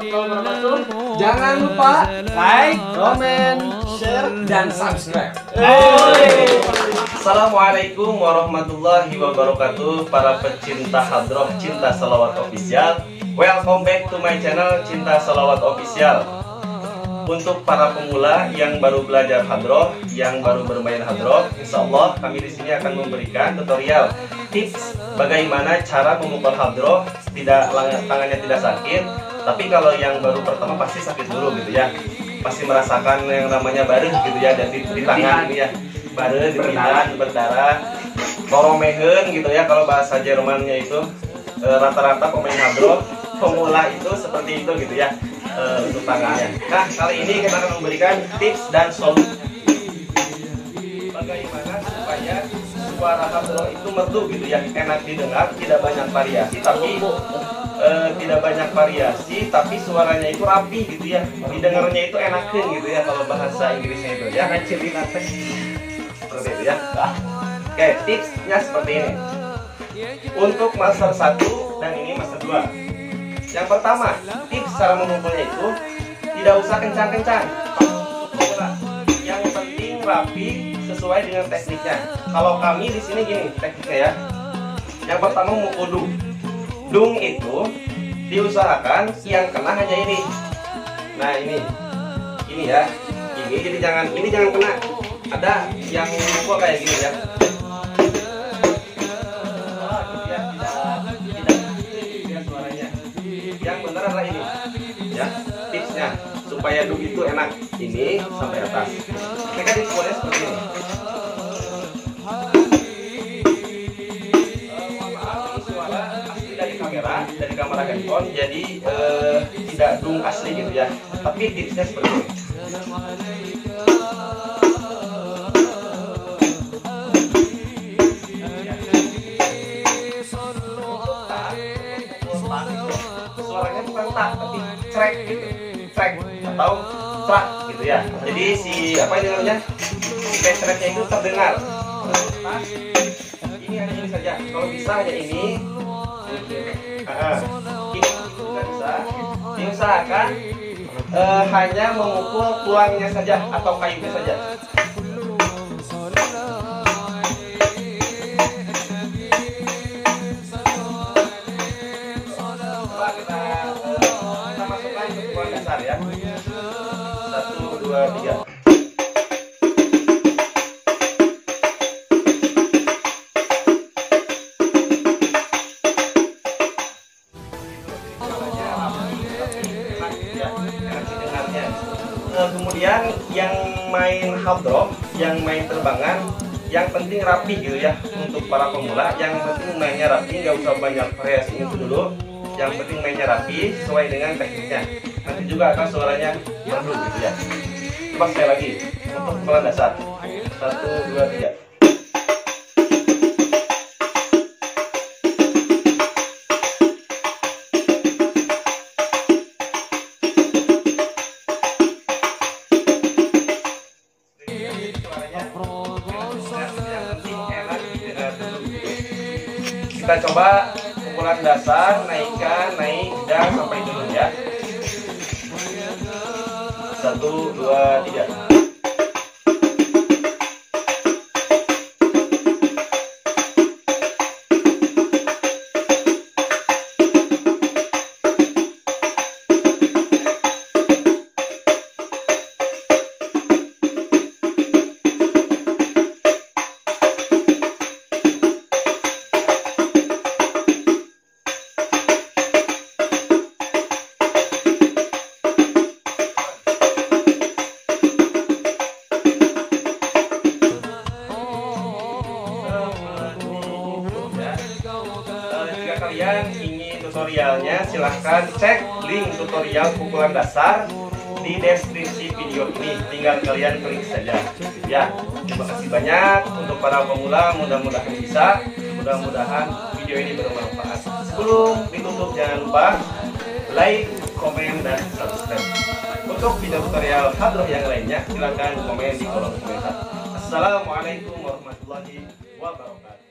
warahmatullahi wabarakatuh. Jangan lupa like, comment, share, dan subscribe. Assalamualaikum warahmatullahi wabarakatuh. Para pecinta hadroh Cinta Shalawat Official, welcome back to my channel Cinta Shalawat Official. Untuk para pemula yang baru belajar hadroh, yang baru bermain hadroh, insya Allah kami di sini akan memberikan tutorial tips bagaimana cara memukul hadroh tangannya tidak sakit. Tapi kalau yang baru pertama pasti sakit dulu gitu ya, pasti merasakan yang namanya bareng gitu ya, dan di tangan gitu ya, bareng, di pidan, berdarah, koromehen gitu ya. Kalau bahasa Jermannya itu rata-rata pemain hadroh pemula itu seperti itu gitu ya. Untuk tangannya. Nah, kali ini kita akan memberikan tips dan solusi bagaimana supaya suara hadroh itu merdu gitu ya, enak didengar, tidak banyak variasi, tapi suaranya itu rapi gitu ya, didengarnya itu enakan gitu ya, kalau bahasa Inggrisnya itu ya. Seperti itu ya. Oke, tipsnya seperti ini. Untuk master 1 dan ini master 2. Yang pertama, tips cara memukulnya itu tidak usah kencang-kencang. Yang penting rapi sesuai dengan tekniknya. Kalau kami di sini gini tekniknya ya. Yang pertama memukul dung. Dung itu diusahakan yang kena hanya ini. Nah, ini ya. Ini jadi jangan kena. Ada yang memukul kayak gini ya. Yang benar adalah ini ya, tipsnya supaya dung itu enak, ini sampai atas. Mereka dipukulnya seperti ini. Mohon maaf, ini suara asli dari kamera handphone, jadi tidak dung asli gitu ya, tapi tipsnya seperti ini. Suaranya bukan tak, tapi trek gitu, trek atau trak gitu ya. Jadi si apa ini namanya, treknya itu terdengar. Ini hanya ini saja. Kalau bisa hanya ini. Ini juga bisa. Diusahakan hanya memukul tulangnya saja atau kayunya saja. Kita masukkan ke pukulan dasar ya. 1, 2, 3. Kemudian yang main hadroh, yang main terbangan, yang penting rapi gitu ya. Untuk para pemula, yang penting mainnya rapi, nggak usah banyak variasi itu dulu. Yang penting mainnya rapi sesuai dengan tekniknya. Nanti juga akan suaranya merdu gitu ya. Coba sekali lagi untuk pukulan dasar. 1, 2, 3. Kita coba pukulan dasar, naik dan sampai turun ya. 1, 2, 3. Jika kalian ingin tutorialnya, silahkan cek link tutorial pukulan dasar di deskripsi video ini. Tinggal kalian klik saja ya. Terima kasih banyak untuk para pemula, mudah-mudahan bisa, mudah-mudahan video ini bermanfaat. Sebelum ditutup, jangan lupa like, komen, dan subscribe. Untuk video tutorial hadroh yang lainnya, silahkan komen di kolom komentar. Assalamualaikum warahmatullahi wabarakatuh.